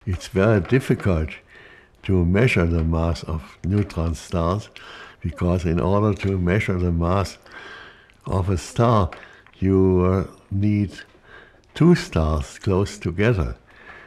it's very difficult to measure the mass of neutron stars, because in order to measure the mass of a star, you need two stars close together,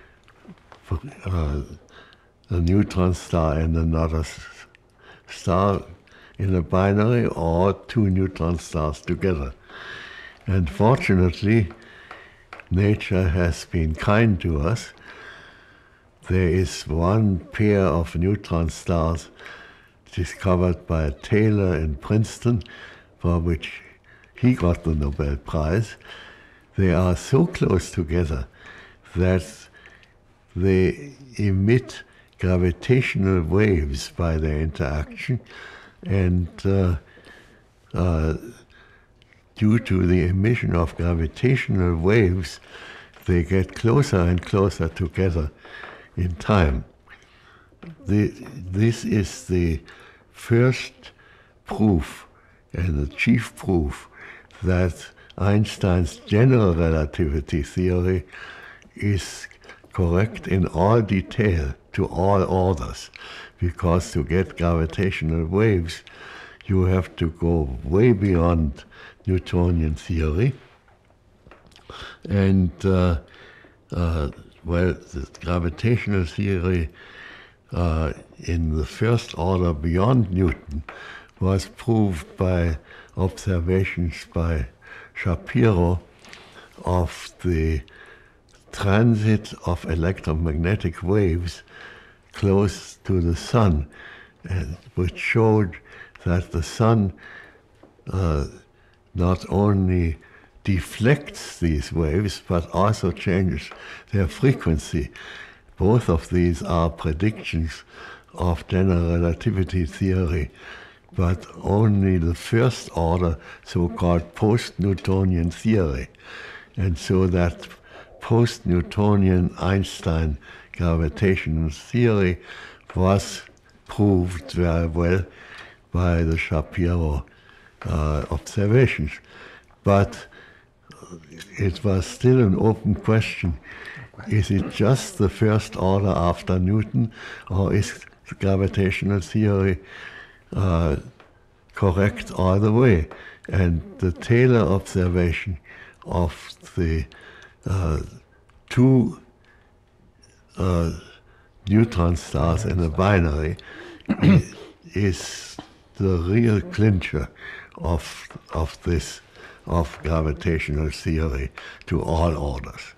a neutron star and another star in a binary, or two neutron stars together. And fortunately, nature has been kind to us. There is one pair of neutron stars discovered by Taylor in Princeton, for which he got the Nobel Prize. They are so close together that they emit gravitational waves by their interaction, and due to the emission of gravitational waves, they get closer and closer together in time. This is the first proof and the chief proof that Einstein's general relativity theory is correct in all detail to all orders, because to get gravitational waves you have to go way beyond Newtonian theory. And well, the gravitational theory in the first order beyond Newton was proved by observations by Shapiro of the transit of electromagnetic waves close to the sun, which showed that the sun not only deflects these waves, but also changes their frequency. Both of these are predictions of general relativity theory, but only the first order, so-called post-Newtonian theory. And so that post-Newtonian Einstein gravitational theory was proved very well by the Shapiro observations. But it was still an open question. Is it just the first order after Newton, or is the gravitational theory correct all the way? And the Taylor observation of the two neutron stars in a binary is the real clincher of gravitational theory to all orders.